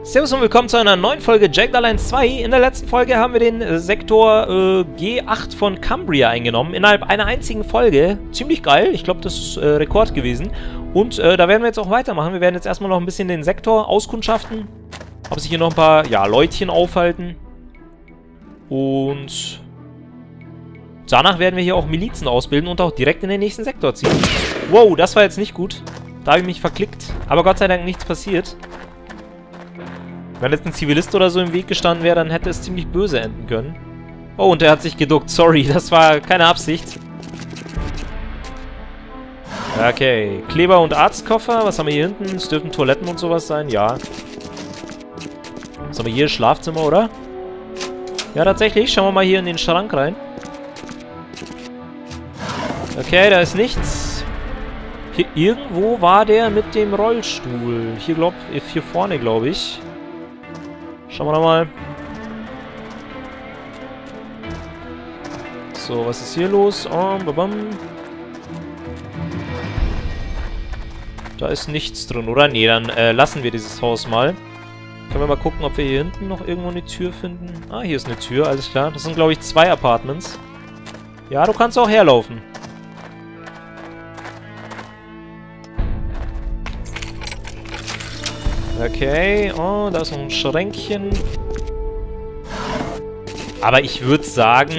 Servus und willkommen zu einer neuen Folge Jagged Alliance 2. In der letzten Folge haben wir den Sektor G8 von Cambria eingenommen, innerhalb einer einzigen Folge. Ziemlich geil, ich glaube, das ist Rekord gewesen. Und da werden wir jetzt auch weitermachen. Wir werden jetzt erstmal noch ein bisschen den Sektor auskundschaften. Ob sich hier noch ein paar, ja, Leutchen aufhalten. Und danach werden wir hier auch Milizen ausbilden und auch direkt in den nächsten Sektor ziehen. Wow, das war jetzt nicht gut. Da habe ich mich verklickt. Aber Gott sei Dank nichts passiert. Wenn jetzt ein Zivilist oder so im Weg gestanden wäre, dann hätte es ziemlich böse enden können. Oh, und er hat sich geduckt. Sorry, das war keine Absicht. Okay, Kleber- und Arztkoffer. Was haben wir hier hinten? Es dürfen Toiletten und sowas sein. Ja. Was haben wir hier? Schlafzimmer, oder? Ja, tatsächlich. Schauen wir mal hier in den Schrank rein. Okay, da ist nichts. Hier irgendwo war der mit dem Rollstuhl. Hier vorne, glaube ich. Schauen wir nochmal. So, was ist hier los? Oh, babam. Da ist nichts drin, oder? Nee, dann lassen wir dieses Haus mal. Können wir mal gucken, ob wir hier hinten noch irgendwo eine Tür finden. Ah, hier ist eine Tür, alles klar. Das sind, glaube ich, 2 Apartments. Ja, du kannst auch herlaufen. Okay, oh, da ist noch ein Schränkchen. Aber ich würde sagen,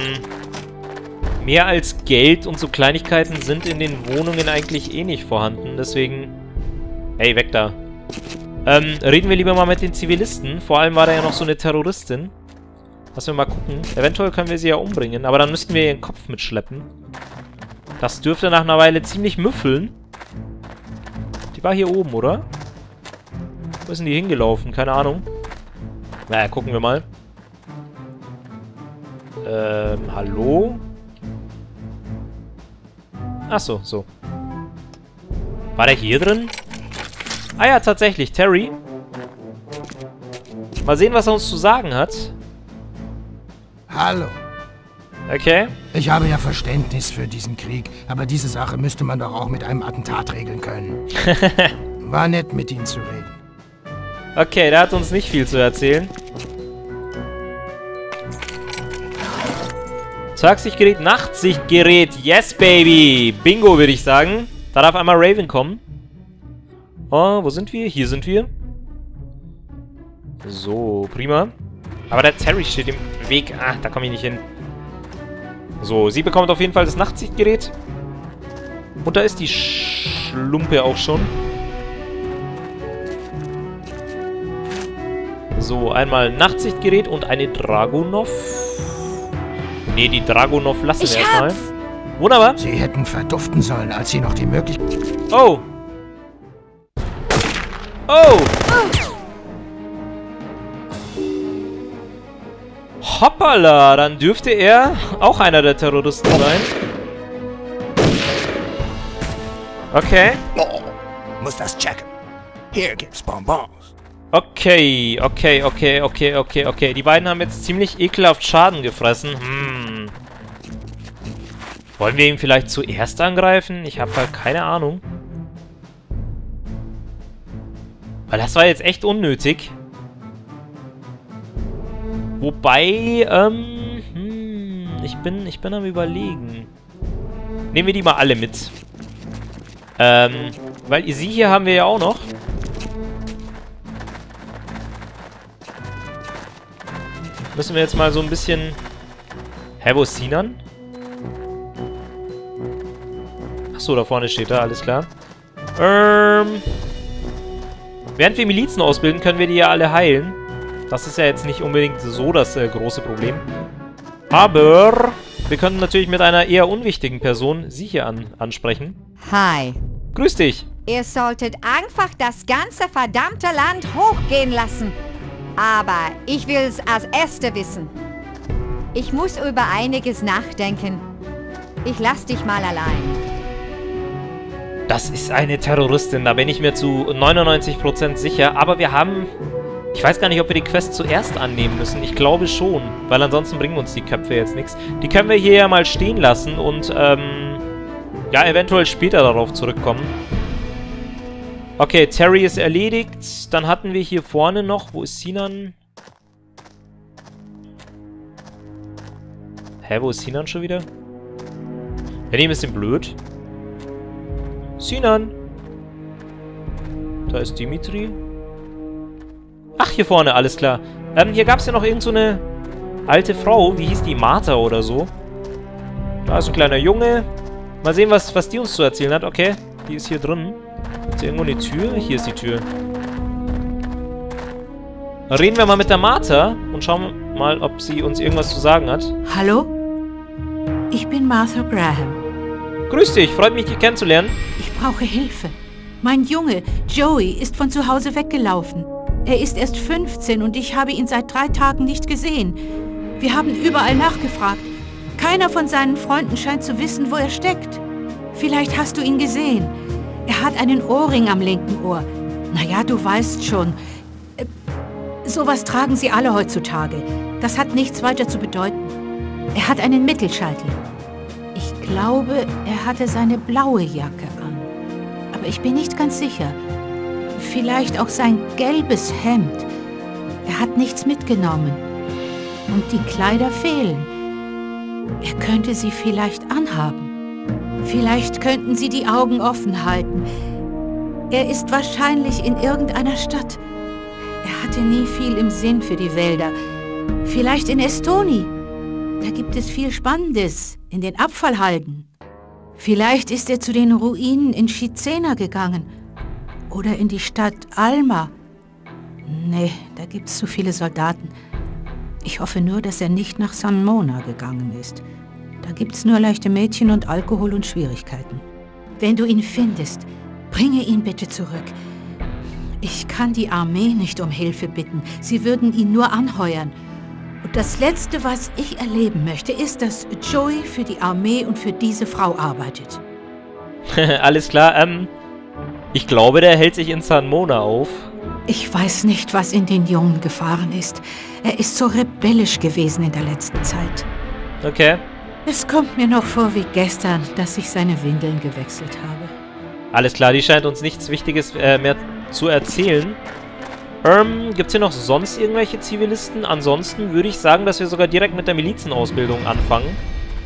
mehr als Geld und so Kleinigkeiten sind in den Wohnungen eigentlich eh nicht vorhanden. Deswegen, ey, weg da. Reden wir lieber mal mit den Zivilisten. Vor allem war da ja noch so eine Terroristin. Lassen wir mal gucken. Eventuell können wir sie ja umbringen, aber dann müssten wir ihren Kopf mitschleppen. Das dürfte nach einer Weile ziemlich müffeln. Die war hier oben, oder? Wo sind die hingelaufen? Keine Ahnung. Naja, gucken wir mal. Hallo? Achso, so. War der hier drin? Ah ja, tatsächlich. Terry. Mal sehen, was er uns zu sagen hat. Hallo. Okay. Ich habe ja Verständnis für diesen Krieg, aber diese Sache müsste man doch auch mit einem Attentat regeln können. War nett, mit Ihnen zu reden. Okay, der hat uns nicht viel zu erzählen. Tagsichtgerät, Nachtsichtgerät. Yes, baby. Bingo, würde ich sagen. Da darf einmal Raven kommen. Oh, wo sind wir? Hier sind wir. So, prima. Aber der Terry steht im Weg. Ah, da komme ich nicht hin. So, sie bekommt auf jeden Fall das Nachtsichtgerät. Und da ist die Schlumpe auch schon. So, einmal Nachtsichtgerät und eine Dragunov. Ne, die Dragunov lassen wir erstmal. Wunderbar. Sie hätten verduften sollen, als Sie noch die Möglichkeit... Oh. Oh. Hoppala, dann dürfte er auch einer der Terroristen sein. Okay. Oh, muss das checken. Hier gibt's Bonbons. Okay. Die beiden haben jetzt ziemlich ekelhaft Schaden gefressen. Wollen wir ihn vielleicht zuerst angreifen? Ich habe halt keine Ahnung. Weil das war jetzt echt unnötig. Wobei, ich bin am Überlegen. Nehmen wir die mal alle mit. Weil sie hier haben wir ja auch noch. Müssen wir jetzt mal so ein bisschen... Hä, wo ist Sinan? Achso, da vorne steht er, alles klar. Während wir Milizen ausbilden, können wir die ja alle heilen. Das ist ja jetzt nicht unbedingt so das große Problem. Aber wir können natürlich mit einer eher unwichtigen Person sie hier ansprechen. Hi. Grüß dich. Ihr solltet einfach das ganze verdammte Land hochgehen lassen. Aber ich will es als Erste wissen. Ich muss über einiges nachdenken. Ich lass dich mal allein. Das ist eine Terroristin, da bin ich mir zu 99% sicher. Aber wir haben... Ich weiß gar nicht, ob wir die Quest zuerst annehmen müssen. Ich glaube schon, weil ansonsten bringen uns die Köpfe jetzt nichts. Die können wir hier ja mal stehen lassen und, ja, eventuell später darauf zurückkommen. Okay, Terry ist erledigt. Dann hatten wir hier vorne noch... Wo ist Sinan? Hä, wo ist Sinan schon wieder? Bin ich ein bisschen blöd? Sinan! Da ist Dimitri. Ach, hier vorne, alles klar. Hier gab es ja noch irgend so eine alte Frau. Wie hieß die? Martha oder so. Da ist ein kleiner Junge. Mal sehen, was die uns zu erzählen hat. Okay, die ist hier drin. Ist hier irgendwo eine Tür? Hier ist die Tür. Dann reden wir mal mit der Martha und schauen mal, ob sie uns irgendwas zu sagen hat. Hallo? Ich bin Martha Graham. Grüß dich, freut mich, dich kennenzulernen. Ich brauche Hilfe. Mein Junge, Joey, ist von zu Hause weggelaufen. Er ist erst 15 und ich habe ihn seit 3 Tagen nicht gesehen. Wir haben überall nachgefragt. Keiner von seinen Freunden scheint zu wissen, wo er steckt. Vielleicht hast du ihn gesehen. Er hat einen Ohrring am linken Ohr. Naja, du weißt schon. Sowas tragen sie alle heutzutage. Das hat nichts weiter zu bedeuten. Er hat einen Mittelscheitel. Ich glaube, er hatte seine blaue Jacke an. Aber ich bin nicht ganz sicher. Vielleicht auch sein gelbes Hemd. Er hat nichts mitgenommen. Und die Kleider fehlen. Er könnte sie vielleicht anhaben. Vielleicht könnten Sie die Augen offen halten. Er ist wahrscheinlich in irgendeiner Stadt. Er hatte nie viel im Sinn für die Wälder. Vielleicht in Estoni. Da gibt es viel Spannendes, in den Abfallhalden. Vielleicht ist er zu den Ruinen in Cizena gegangen. Oder in die Stadt Alma. Nee, da gibt es zu viele Soldaten. Ich hoffe nur, dass er nicht nach San Mona gegangen ist. Da gibt's nur leichte Mädchen und Alkohol und Schwierigkeiten. Wenn du ihn findest, bringe ihn bitte zurück. Ich kann die Armee nicht um Hilfe bitten. Sie würden ihn nur anheuern. Und das Letzte, was ich erleben möchte, ist, dass Joey für die Armee und für diese Frau arbeitet. Alles klar, ich glaube, der hält sich in San Mona auf. Ich weiß nicht, was in den Jungen gefahren ist. Er ist so rebellisch gewesen in der letzten Zeit. Okay. Es kommt mir noch vor wie gestern, dass ich seine Windeln gewechselt habe. Alles klar, die scheint uns nichts Wichtiges mehr zu erzählen. Gibt es hier noch sonst irgendwelche Zivilisten? Ansonsten würde ich sagen, dass wir sogar direkt mit der Milizenausbildung anfangen.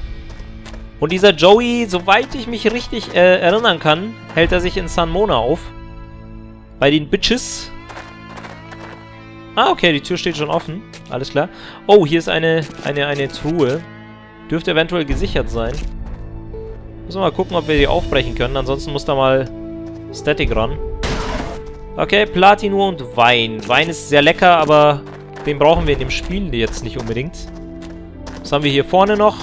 Und dieser Joey, soweit ich mich richtig erinnern kann, hält er sich in San Mona auf. Bei den Bitches. Ah, okay, die Tür steht schon offen. Alles klar. Oh, hier ist eine Truhe. Dürfte eventuell gesichert sein. Müssen wir mal gucken, ob wir die aufbrechen können. Ansonsten muss da mal Static ran. Okay, Platinum und Wein. Wein ist sehr lecker, aber den brauchen wir in dem Spiel jetzt nicht unbedingt. Was haben wir hier vorne noch?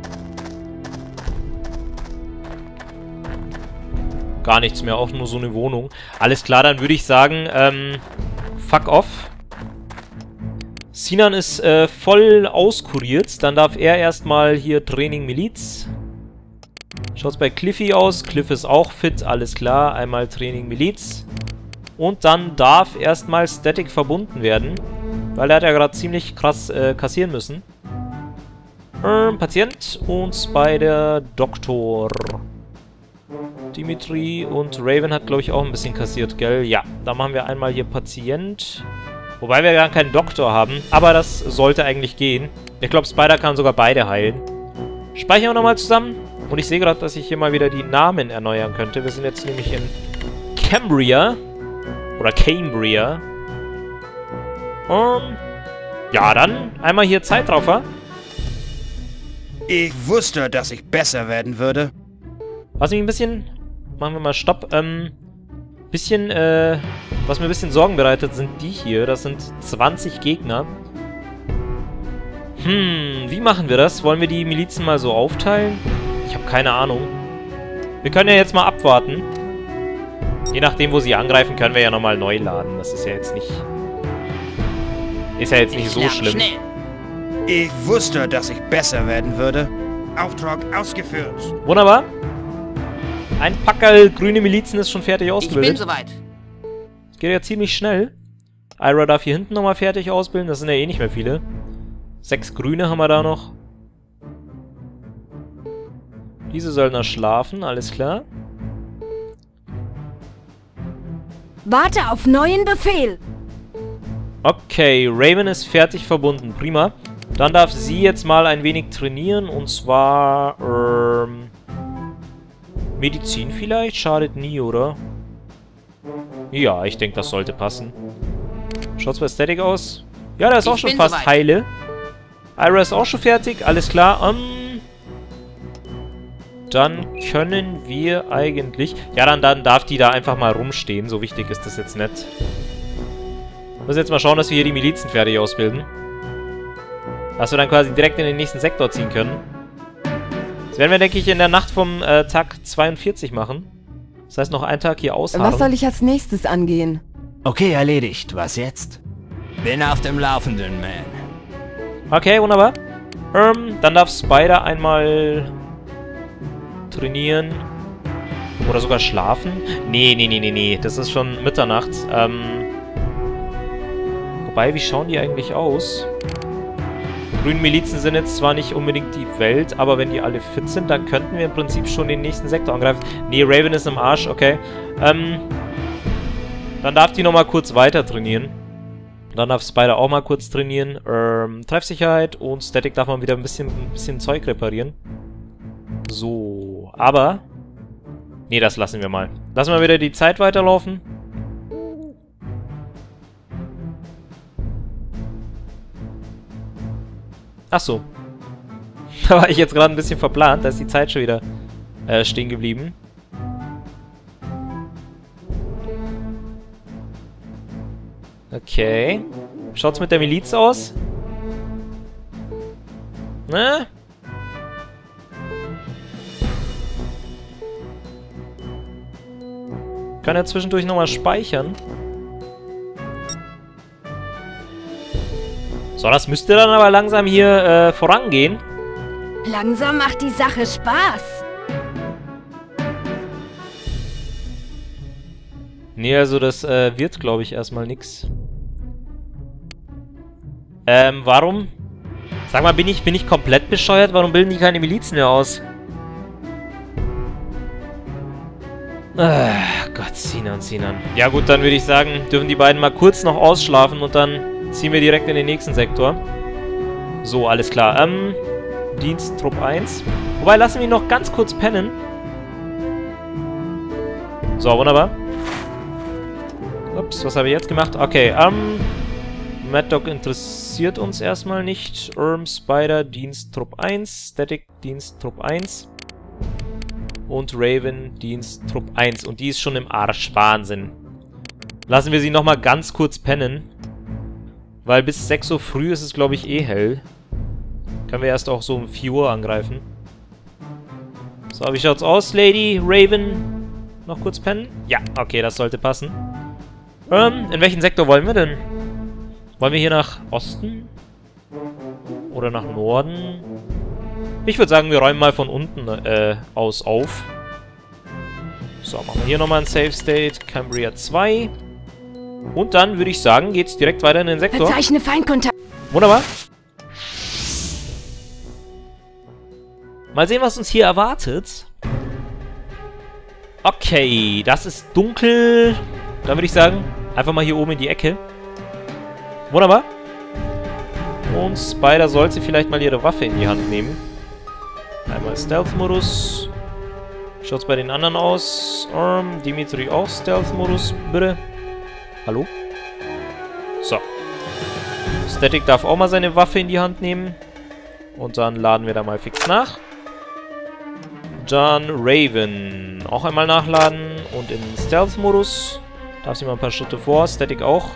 Gar nichts mehr, auch nur so eine Wohnung. Alles klar, dann würde ich sagen, fuck off. Sinan ist voll auskuriert. Dann darf er erstmal hier Training Miliz. Schaut's bei Cliffy aus. Cliff ist auch fit, alles klar. Einmal Training Miliz. Und dann darf erstmal Static verbunden werden. Weil er hat ja gerade ziemlich krass kassieren müssen. Patient und Spider Doktor. Dimitri und Raven hat, glaube ich, auch ein bisschen kassiert, gell? Ja, da machen wir einmal hier Patient. Wobei wir gar keinen Doktor haben. Aber das sollte eigentlich gehen. Ich glaube, Spider kann sogar beide heilen. Speichern wir nochmal zusammen. Und ich sehe gerade, dass ich hier mal wieder die Namen erneuern könnte. Wir sind jetzt nämlich in Cambria. Oder Cambria. Ja, dann einmal hier Zeitraffer. Ich wusste, dass ich besser werden würde. Was mich ein bisschen... Machen wir mal Stopp. Was mir ein bisschen Sorgen bereitet, sind die hier. Das sind 20 Gegner. Wie machen wir das? Wollen wir die Milizen mal so aufteilen? Ich habe keine Ahnung. Wir können ja jetzt mal abwarten. Je nachdem, wo sie angreifen, können wir ja nochmal neu laden. Das ist ja jetzt nicht... Ist ja jetzt nicht so schlimm. Schnell. Ich wusste, dass ich besser werden würde. Auftrag ausgeführt. Wunderbar. Ein Packerl grüne Milizen ist schon fertig ausgebildet. Ich bin soweit. Das geht ja ziemlich schnell. Ira darf hier hinten nochmal fertig ausbilden. Das sind ja eh nicht mehr viele. 6 grüne haben wir da noch. Diese Söldner schlafen, alles klar. Warte auf neuen Befehl. Okay, Raven ist fertig verbunden. Prima. Dann darf sie jetzt mal ein wenig trainieren. Und zwar, Medizin vielleicht? Schadet nie, oder? Ja, ich denke, das sollte passen. Schaut's bei Static aus? Ja, der ist auch schon fast soweit. Heile. Ira ist auch schon fertig. Alles klar. Dann können wir eigentlich... Ja, dann darf die da einfach mal rumstehen. So wichtig ist das jetzt nicht. Wir müssen jetzt mal schauen, dass wir hier die Milizen fertig ausbilden. Dass wir dann quasi direkt in den nächsten Sektor ziehen können. Das werden wir, denke ich, in der Nacht vom Tag 42 machen. Das heißt, noch einen Tag hier ausharren. Was soll ich als nächstes angehen? Okay, erledigt. Was jetzt? Bin auf dem Laufenden, Man. Okay, wunderbar. Dann darf Spider einmal trainieren. Oder sogar schlafen. Nee. Das ist schon Mitternacht. Wobei, wie schauen die eigentlich aus? Die grünen Milizen sind jetzt zwar nicht unbedingt die Welt, aber wenn die alle fit sind, dann könnten wir im Prinzip schon den nächsten Sektor angreifen. Nee, Raven ist im Arsch, okay. Dann darf die nochmal kurz weiter trainieren. Dann darf Spider auch mal kurz trainieren. Treffsicherheit und Static darf man wieder ein bisschen Zeug reparieren. So, aber... Nee, das lassen wir mal. Lassen wir wieder die Zeit weiterlaufen. Achso. Da war ich jetzt gerade ein bisschen verplant. Da ist die Zeit schon wieder stehen geblieben. Okay. Schaut's mit der Miliz aus? Ne? Kann er zwischendurch nochmal speichern. So, das müsste dann aber langsam hier vorangehen. Langsam macht die Sache Spaß. Nee, also das wird, glaube ich, erstmal nix. Warum? Sag mal, bin ich komplett bescheuert? Warum bilden die keine Milizen mehr aus? Gott, Sinan. Ja gut, dann würde ich sagen, dürfen die beiden mal kurz noch ausschlafen und dann ziehen wir direkt in den nächsten Sektor. So, alles klar. Dienst, Trupp 1. Wobei, lassen wir ihn noch ganz kurz pennen. So, wunderbar. Ups, was habe ich jetzt gemacht? Okay, Mad Dog interessiert uns erstmal nicht. Spider, Dienst, Trupp 1. Static, Dienst, Trupp 1. Und Raven, Dienst, Trupp 1. Und die ist schon im Arsch. Wahnsinn. Lassen wir sie nochmal ganz kurz pennen. Weil bis 6 Uhr früh ist es, glaube ich, eh hell. Können wir erst auch so um 4 Uhr angreifen. So, wie schaut's aus, Lady Raven? Noch kurz pennen? Ja, okay, das sollte passen. In welchen Sektor wollen wir denn? Wollen wir hier nach Osten? Oder nach Norden? Ich würde sagen, wir räumen mal von unten aus auf. So, machen wir hier nochmal ein Save State. Cambria 2. Und dann würde ich sagen, geht's direkt weiter in den Sektor. Verzeichne Feindkontakt. Wunderbar. Mal sehen, was uns hier erwartet. Okay, das ist dunkel. Dann würde ich sagen, einfach mal hier oben in die Ecke. Wunderbar. Und Spider sollte vielleicht mal ihre Waffe in die Hand nehmen. Einmal Stealth-Modus. Schaut's bei den anderen aus? Dimitri auch Stealth-Modus, bitte. Hallo? So. Static darf auch mal seine Waffe in die Hand nehmen. Und dann laden wir da mal fix nach. Dann Raven. Auch einmal nachladen. Und in Stealth-Modus. Darf sie mal ein paar Schritte vor. Static auch.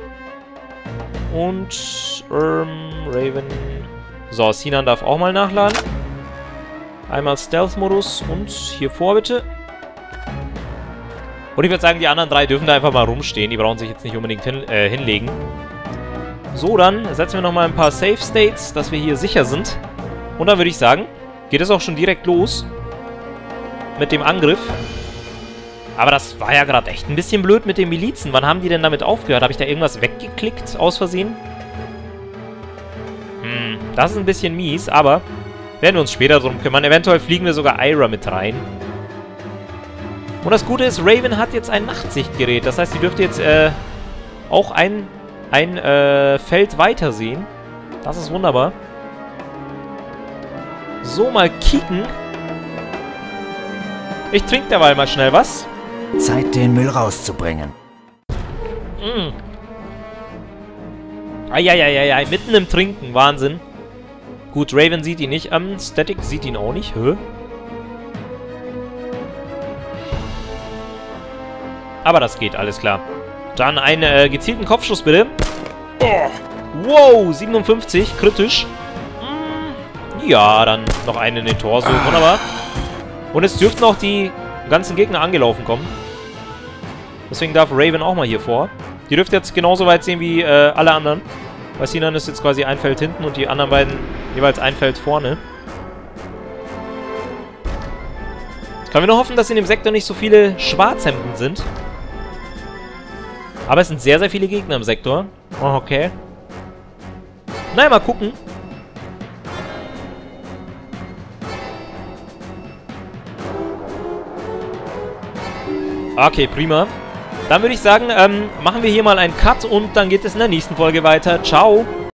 Und Raven. So, Sinan darf auch mal nachladen. Einmal Stealth-Modus. Und hier vor, bitte. Und ich würde sagen, die anderen 3 dürfen da einfach mal rumstehen. Die brauchen sich jetzt nicht unbedingt hinlegen. So, dann setzen wir nochmal ein paar Safe States, dass wir hier sicher sind. Und dann würde ich sagen, geht es auch schon direkt los. Mit dem Angriff. Aber das war ja gerade echt ein bisschen blöd mit den Milizen. Wann haben die denn damit aufgehört? Habe ich da irgendwas weggeklickt aus Versehen? Das ist ein bisschen mies, aber werden wir uns später drum kümmern. Eventuell fliegen wir sogar Ira mit rein. Und das Gute ist, Raven hat jetzt ein Nachtsichtgerät. Das heißt, sie dürfte jetzt auch ein Feld weiter sehen. Das ist wunderbar. So, mal kicken. Ich trinke derweil mal schnell was. Zeit, den Müll rauszubringen. Eieieiei, mitten im Trinken. Wahnsinn. Gut, Raven sieht ihn nicht. Static sieht ihn auch nicht. Hä? Aber das geht, alles klar. Dann einen gezielten Kopfschuss, bitte. Wow, 57, kritisch. Ja, dann noch einen in den Torso. Wunderbar. Und es dürften auch die ganzen Gegner angelaufen kommen. Deswegen darf Raven auch mal hier vor. Die dürfte jetzt genauso weit sehen wie alle anderen. Bei Sinan ist jetzt quasi ein Feld hinten und die anderen beiden jeweils ein Feld vorne. Jetzt können wir nur hoffen, dass in dem Sektor nicht so viele Schwarzhemden sind. Aber es sind sehr, sehr viele Gegner im Sektor. Oh, okay. Naja, mal gucken. Okay, prima. Dann würde ich sagen, machen wir hier mal einen Cut und dann geht es in der nächsten Folge weiter. Ciao!